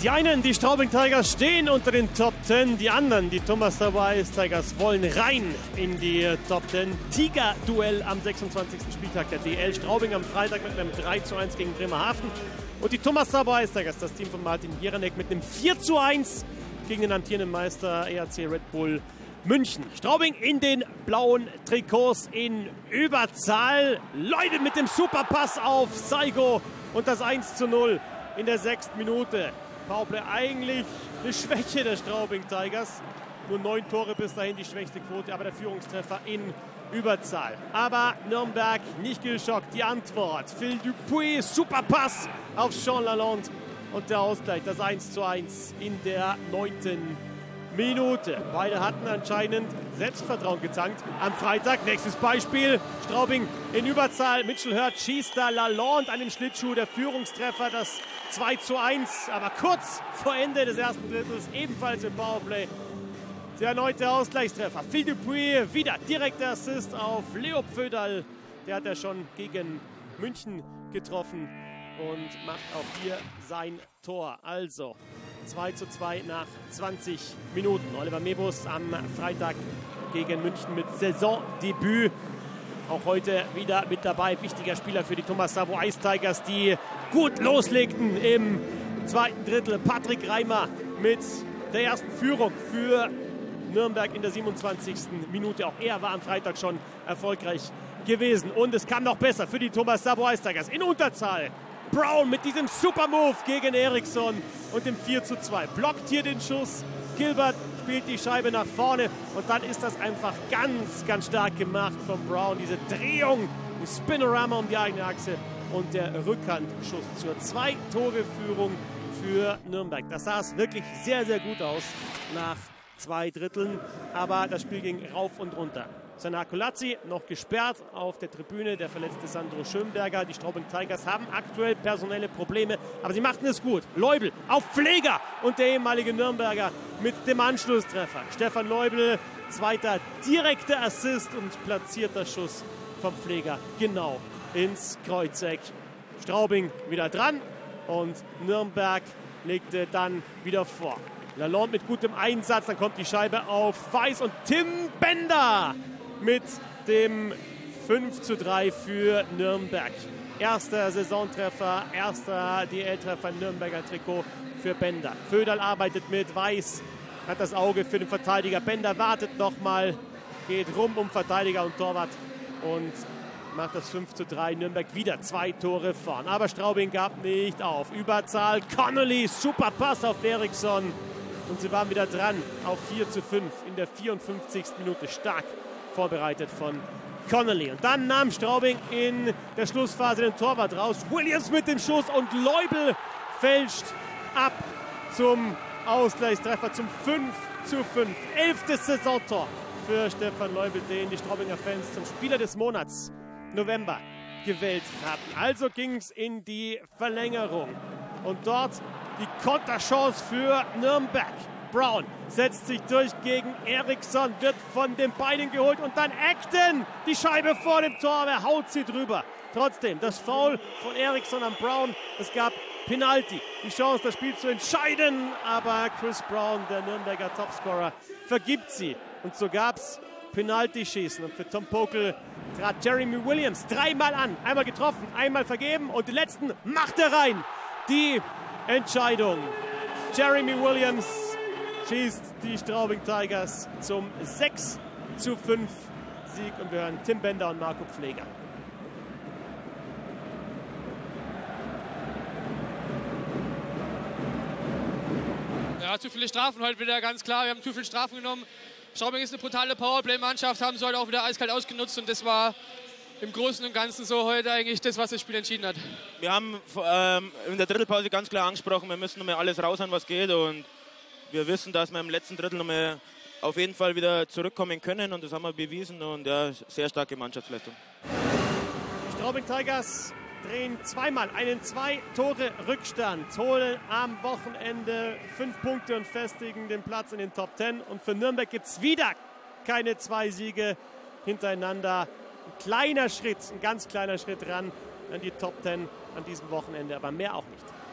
Die einen, die Straubing Tigers, stehen unter den Top 10. Die anderen, die Thomas Savoie Ice Tigers, wollen rein in die Top 10. Tiger-Duell am 26. Spieltag der DL. Straubing am Freitag mit einem 3:1 gegen Bremerhaven. Und die Thomas Savoie Ice Tigers, das Team von Martin Jeranek, mit einem 4:1 gegen den amtierenden Meister ERC Red Bull München. Straubing in den blauen Trikots in Überzahl. Leute mit dem Superpass auf Saigo und das 1:0 in der 6. Minute. Powerplay eigentlich eine Schwäche der Straubing Tigers. Nur 9 Tore bis dahin, die schwächste Quote, aber der Führungstreffer in Überzahl. Aber Nürnberg nicht geschockt. Die Antwort: Phil Dupuis, Superpass auf Sean Lalonde und der Ausgleich, das 1:1 in der 9. Minute. Beide hatten anscheinend Selbstvertrauen getankt am Freitag. Nächstes Beispiel: Straubing in Überzahl. Mitchell Hurt schießt da Lalonde an den Schlittschuh. Der Führungstreffer, das 2:1. Aber kurz vor Ende des ersten Drittels, ebenfalls im Powerplay, der erneute Ausgleichstreffer. Phil Dupuis, wieder direkter Assist auf Leo Pföderl. Der hat ja schon gegen München getroffen und macht auch hier sein Tor. Also 2:2 nach 20 Minuten. Oliver Mebus am Freitag gegen München mit Saisondebüt. Auch heute wieder mit dabei. Wichtiger Spieler für die Thomas Savoie Ice Tigers, die gut loslegten im zweiten Drittel. Patrick Reimer mit der ersten Führung für Nürnberg in der 27. Minute. Auch er war am Freitag schon erfolgreich gewesen. Und es kam noch besser für die Thomas Savoie Ice Tigers in Unterzahl. Brown mit diesem Super-Move gegen Eriksson und dem 4:2. Blockt hier den Schuss. Gilbert spielt die Scheibe nach vorne und dann ist das einfach ganz, ganz stark gemacht von Brown. Diese Drehung, die Spinorama um die eigene Achse und der Rückhandschuss zur 2-Tore-Führung für Nürnberg. Das sah es wirklich sehr, sehr gut aus nach 2 Dritteln, aber das Spiel ging rauf und runter. Sana Colazzi noch gesperrt auf der Tribüne, der verletzte Sandro Schönberger. Die Straubing Tigers haben aktuell personelle Probleme, aber sie machten es gut. Leubel auf Pfleger und der ehemalige Nürnberger mit dem Anschlusstreffer. Stefan Leubel, zweiter direkter Assist und platzierter Schuss vom Pfleger genau ins Kreuzeck. Straubing wieder dran und Nürnberg legte dann wieder vor. Lalonde mit gutem Einsatz, dann kommt die Scheibe auf Weiß und Tim Bender mit dem 5:3 für Nürnberg. Erster Saisontreffer, erster DL-Treffer im Nürnberger Trikot für Bender. Pföderl arbeitet mit, Weiß hat das Auge für den Verteidiger. Bender wartet nochmal, geht rum um Verteidiger und Torwart und macht das 5:3. Nürnberg wieder 2 Tore vorn. Aber Straubing gab nicht auf. Überzahl, Connolly, super Pass auf Eriksson. Und sie waren wieder dran auf 4:5 in der 54. Minute. Stark vorbereitet von Connolly. Und dann nahm Straubing in der Schlussphase den Torwart raus. Williams mit dem Schuss und Leubel fälscht ab zum Ausgleichstreffer zum 5:5. 11. Saisontor für Stefan Leubel, den die Straubinger Fans zum Spieler des Monats November gewählt hatten. Also ging es in die Verlängerung. Und dort die Konterchance für Nürnberg. Brown setzt sich durch gegen Eriksson, wird von den Beinen geholt und dann Acton, die Scheibe vor dem Tor, er haut sie drüber. Trotzdem, das Foul von Eriksson an Brown, es gab Penalty, die Chance, das Spiel zu entscheiden, aber Chris Brown, der Nürnberger Topscorer, vergibt sie. Und so gab es Penalty-Schießen und für Tom Pokel trat Jeremy Williams 3-mal an, einmal getroffen, einmal vergeben und den letzten macht er rein. Die Entscheidung. Jeremy Williams schießt die Straubing Tigers zum 6:5 Sieg und wir hören Tim Bender und Marco Pfleger. Ja, zu viele Strafen heute wieder, ganz klar. Wir haben zu viele Strafen genommen. Straubing ist eine brutale Powerplay-Mannschaft, haben sie heute auch wieder eiskalt ausgenutzt und das war im Großen und Ganzen so heute eigentlich das, was das Spiel entschieden hat. Wir haben in der Drittelpause ganz klar angesprochen, wir müssen nochmal alles raushauen, was geht. Und wir wissen, dass wir im letzten Drittel nochmal auf jeden Fall wieder zurückkommen können. Und das haben wir bewiesen. Und ja, sehr starke Mannschaftsleistung. Die Straubing Tigers drehen zweimal einen 2-Tore-Rückstand, holen am Wochenende 5 Punkte und festigen den Platz in den Top 10. Und für Nürnberg gibt es wieder keine 2 Siege hintereinander. Ein kleiner Schritt, ein ganz kleiner Schritt ran an die Top 10 an diesem Wochenende, aber mehr auch nicht.